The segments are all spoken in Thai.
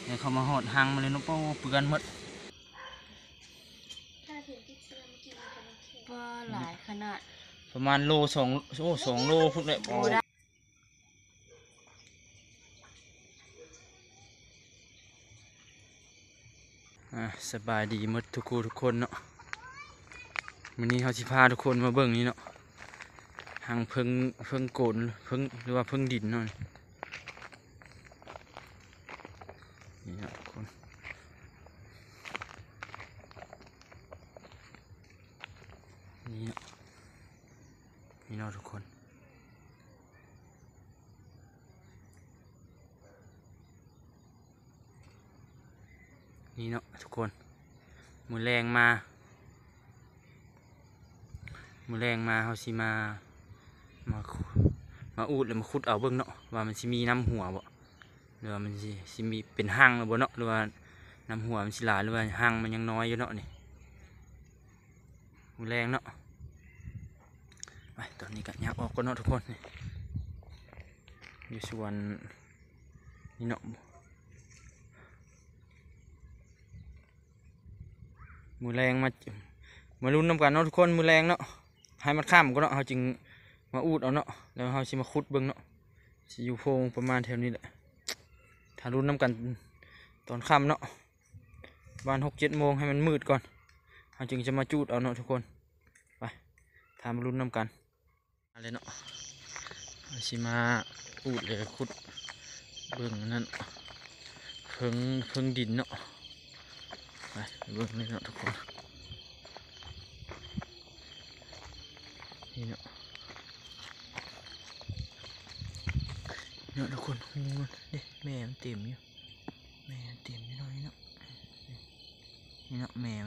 เนี่ยเขามาหอดหางมาเลยเนาะเป้าเปื้อนหมดปลาหลายขนาดประมาณโล2 โลพุ่นเลยโอ้สบายดีหมดทุกคนเนาะวันนี้เขาสิพาทุกคนมาเบิ่งนี้เนาะหางเพิ่งโกนเพิ่งหรือว่าเพิ่งดินเนาะนี่เนาะทุกคนนี่เนาะนี่เนาะทุกคนนี่เนาะทุกคนมือแรงมาเขาสิมาอูดแล้วมาขุดเอาเบิ่งเนาะว่ามันสิมีน้ำหัวบ่หรือว่ามันสิมีเป็นหางหรือบ่เนาะหรือว่าน้ำหัวมันสิหลายหรือว่าหางมันยังน้อยอยู่เนาะนี่มือแรงเนาะไปตอนนี้ก็ยับออกก่อนเนาะทุกคนนี่อยู่ส่วนนี่เนาะมือแรงมาลุ้นน้ำกันเนาะทุกคนมือแรงเนาะให้มันข้ามก็เนาะเขาจึงมาอูดเอาเนาะแล้วเขาสิมาขุดเบิ่งเนาะสิอยู่โพงประมาณแถวนี้แหละถ้าลุ้นน้ำกันตอนค่ำเนาะประมาณ6-7 โมงให้มันมืดก่อนเขาจึงจะมาจูดเอาเนาะทุกคนไปทำมาลุ้นน้ำกันอะไรเนาะสิมาอูดเลยขุดเบิ่งนั่นเพิ่งดินเนาะไปเบิ่งนี่เนาะทุกคนนี่เนาะทุกคนหูมันนี่แม่มันเต็มอยู่แม่เต็มอยู่เนาะนี่เนาะนี่เนาะแม่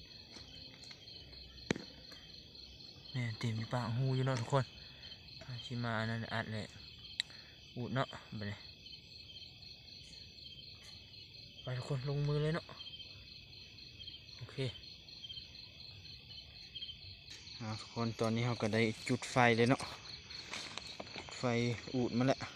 เต็มอยู่ปากหูอยู่เนาะทุกคนชิมานั่นอัดเลยอูดเนาะไปเลยไปทุกคนลงมือเลยเนาะโอเคทุกคนตอนนี้เราก็ได้จุดไฟเลยเนาะไฟอูดมาแล้ว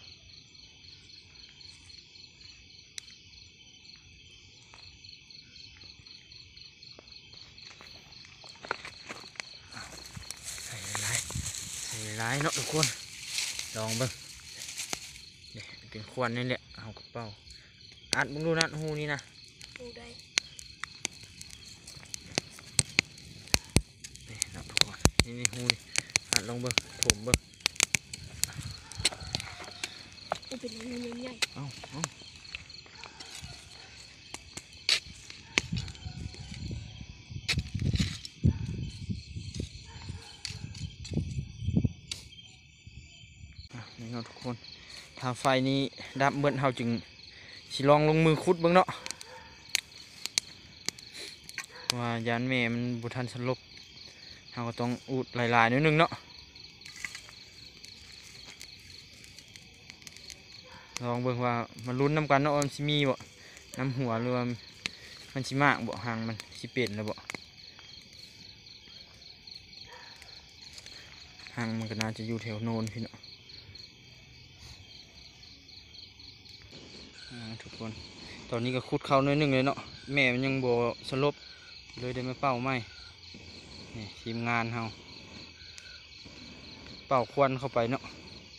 ใส่หลายเนาะทุกคนลองเบิ่งนี่เป็นควันนี่แหละเอากระเป๋าอัดมึงดูนะหูนี่นะดูได้นี่นะทุกคนนี่หูนี่อัดลองเบิ่งถมเบิ่งเป็นรูใหญ่เอานี่เนาะทุกคนถ้าไฟนี้ดับเบิ้ลเฮาจึงสิลองลงมือขุดเบิ่งเนาะว่ายานแม่มันบุทันสลบเฮาก็ต้องอูดหลายๆนิดนึงเนาะลองเบิ่งว่ามันลุ้นน้ำกันเนาะมันสิมีบ่น้ำหัวหรือว่ามันสิมากบ่หางมันสิเป็นแล้วบ่หางมันก็น่าจะอยู่แถวโน้นพี่เนาะทุกคนตอนนี้ก็ขุดเข้าหน่อยนึงเลยเนาะแม่มันยังบ่สลบเลยได้มาเป่าไม้นี่ทีมงานเฮาเป่าควันเข้าไปเนาะ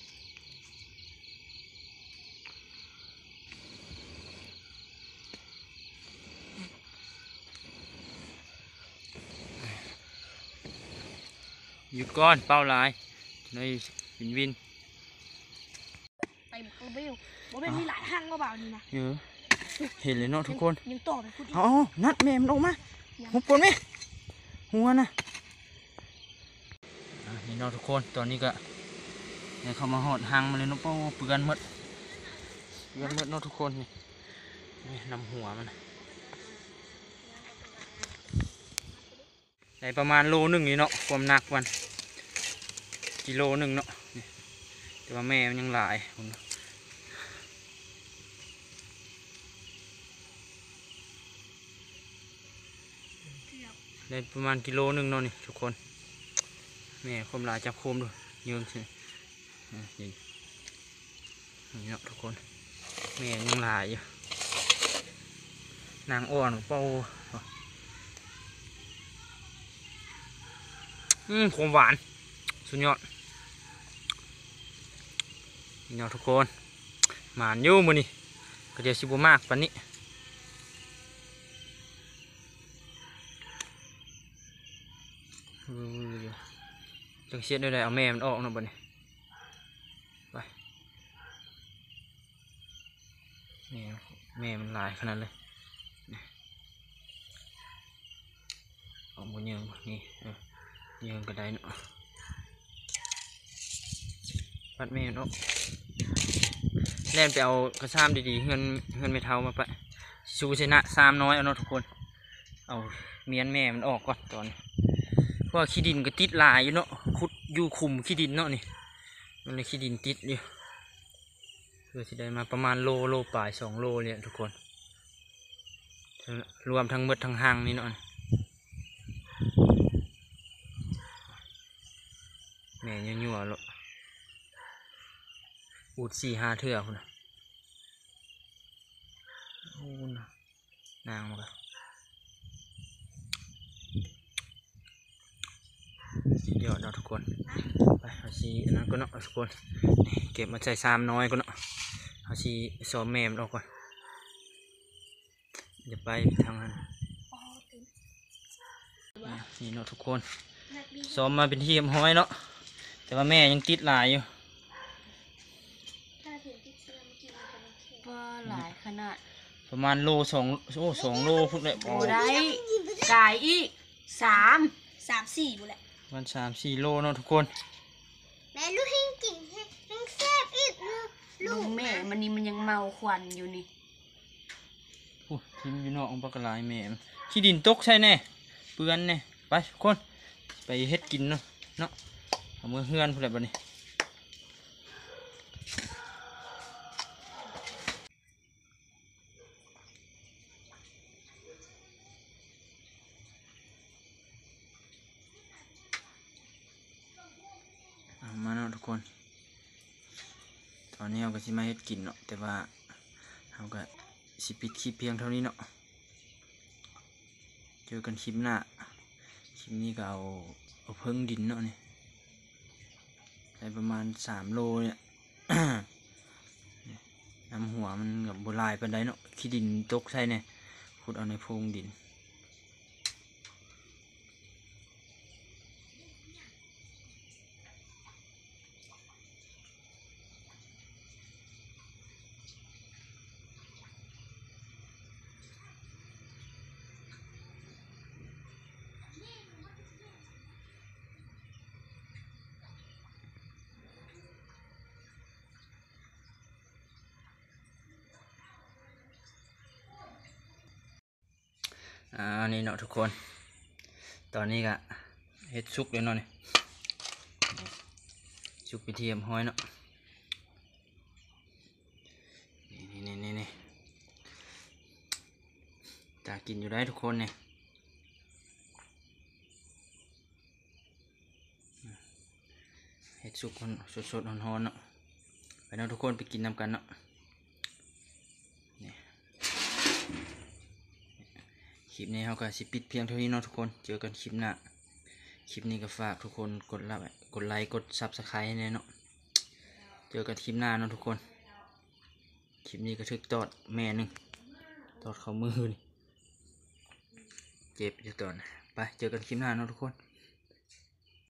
อยู่ก้อนเป่าลายในวินไปบุกไปอยู่บ่เป็นมีหลายห้างก็เปล่านี่นะเห็นเลยเนาะทุกคนยังต่อไปพูดอ๋อนัดแม่มันออกมาหุบปนไหมหัวนะนี่เนาะทุกคนตอนนี้ก็เนี่ยเขามาหอดหางมาเลยเนาะเป้าเปื้อนหมดเนาะทุกคนนี่นำหัวมันได้ประมาณโลนึงนี่เนาะความหนักมันกิโลนึงเนาะแต่ว่าแม่มันยังหลายได้ประมาณกิโลนึงเนาะนี่ทุกคนแม่ความหลายจับโคมด้วยยืมสินี่เนาะทุกคนแม่ยังหลายอยู่นางอ่อนเป่าความหวานสุดยอดนี่เนาะทุกคนหมานอยู่มื้อนี้ก็เดี๋ยวสิบ่มากปานนี้จังเสียดได้เอาแม่มันออกเนาะบัดนี้ไปแม่มันหลายขนาดเลยออกบ่เยิงนี่เยิงก็ได้เนาะปัดแม่มันออกแล่นไปเอากระซามดีๆเงินไม่เท่ามาไปชูชนะซามน้อยเอาเนาะทุกคนเอาเมียนแม่มันออกก่อนตอนเพราะขี้ดินก็ติดลายอยู่เนาะขุดอยู่คุมขี้ดินเนาะนี่มันเลยขี้ดินติดอยู่เพื่อที่ได้มาประมาณโลปลาย2 โลเนี่ยทุกคนรวมทั้งหมดทั้งหางนี่เนาะแม่ยั่วๆเลยอูด4-5 เทื่อคุณนะโอ้นะนางมากันเดี๋ยวเราทุกคนไปเอาชีอันนั้นก็เนาะทุกคนเก็บมาใส่ซามน้อยก็เนาะเอาชีซ้อมแม่มออกก่อนอย่าไปทางนั้นนี่เนาะทุกคนซ้อมมาเป็นที่ห้อยเนาะแต่ว่าแม่ยังติดหลายอยู่ว่าหลายขนาดประมาณโล2 โลพุ่นเลยโอ้ได้กายอีก3-4บุแหละมัน3-4 โลเนาะทุกคนแม่ลูกให้กินให้แซ่บอีกลูกแม่มันนี่มันยังเมาควันอยู่นี่ทิมอยู่นอกองค์ปากกาลายแม่ขี้ดินตกใช่แน่เปื้อนแน่ไปทุกคนไปเฮ็ดกินเนาะเอามือเฮือนพุ่นแหละบัดนี้มาเนาะทุกคนตอนนี้เราก็สิมาเฮ็ดกินเนาะแต่ว่าเราก็สิปิดคลิปเพียงเท่านี้เนาะเจอกันคลิปหน้าคลิปนี้ก็เอาเพิ่งดินเนาะนี่ได้ประมาณ3 โลเนี่ย น้ำหัวมันกับโบราณปานใดเนาะขี้ดินตกใช่เนี่ยขุดเอาในโพรงดินนี่เนาะทุกคนตอนนี้ก็เฮ็ดซุกเลยเนาะนี่ซุกไปเทียมห้อยเนาะนี่จะกินอยู่ได้ทุกคนเนี่ยเฮ็ดซุกคนสดๆร้อนๆเนาะไปเนาะทุกคนไปกินน้ำกันเนาะคลิปนี้เขาก็สิปิดเพียงเท่านี้เนาะทุกคนเจอกันคลิปหน้าคลิปนี้ก็ฝากทุกคนกดไลค์กดซับสไครต์ให้เนาะเจอกันคลิปหน้าเนาะทุกคนคลิปนี้ก็ทึกตอดแม่นึงตอดเขามือนี่เจ็บอยู่ตอนไปเจอกันคลิปหน้าเนาะทุกคน